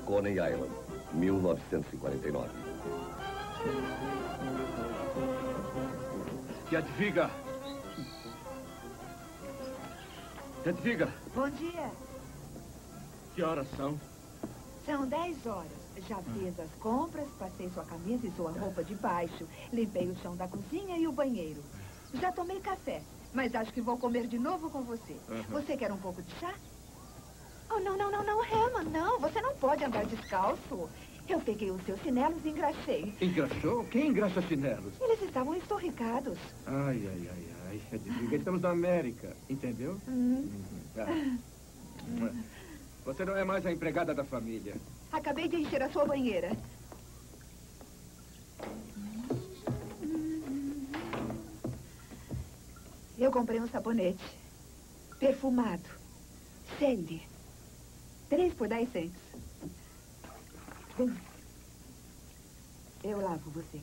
Coney Island, 1949. Jadwiga! Jadwiga! Bom dia. Que horas são? São 10 horas. Já fiz as compras, passei sua camisa e sua roupa de baixo, limpei o chão da cozinha e o banheiro. Já tomei café, mas acho que vou comer de novo com você. Você quer um pouco de chá? Oh, não, Herman, não. Você não pode andar descalço. Eu peguei os seus chinelos e engraxei. Engraxou? Quem engraxa chinelos? Eles estavam estorricados. Ai. Jadwiga, estamos na América, entendeu? Você não é mais a empregada da família. Acabei de encher a sua banheira. Eu comprei um sabonete. Perfumado. Sally. 3 por 10 cents. Vem. Eu lavo você.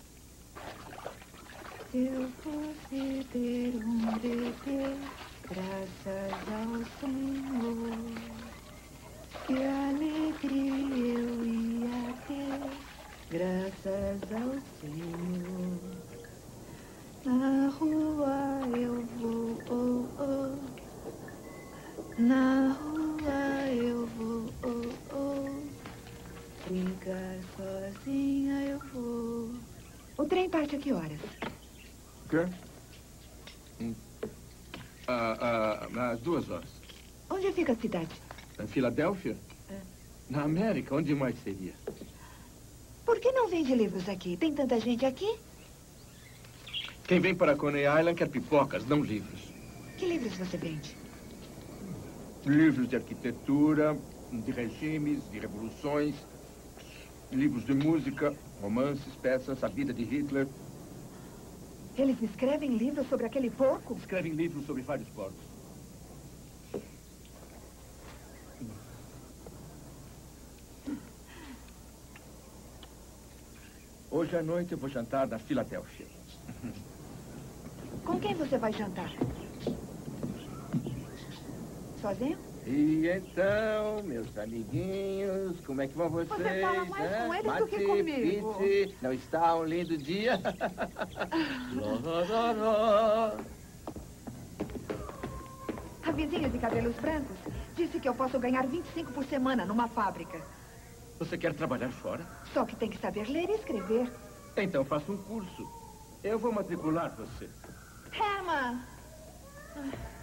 Se eu fosse ter um bebê, graças ao Senhor, que alegria eu ia ter, graças ao Senhor. Na rua eu vou, oh, oh. Na rua eu vou, oh, oh. Brincar sozinha eu vou. O trem parte a que horas? O quê? Às 2 horas. Onde fica a cidade? Na Filadélfia? Na América, onde mais seria? Por que não vende livros aqui? Tem tanta gente aqui? Quem vem para Coney Island quer pipocas, não livros. Que livros você vende? Livros de arquitetura, de regimes, de revoluções, livros de música, romances, peças, a vida de Hitler. Eles escrevem livros sobre aquele porco? Escrevem livros sobre vários porcos. Hoje à noite eu vou jantar na Filadélfia. Com quem você vai jantar? Sozinho? E então, meus amiguinhos, como é que vão vocês? Você fala mais com eles do que comigo. Pizzi, não está um lindo dia? A vizinha de cabelos brancos disse que eu posso ganhar 25 por semana numa fábrica. Você quer trabalhar fora? Só que tem que saber ler e escrever. Então faça um curso. Eu vou matricular você. Herman!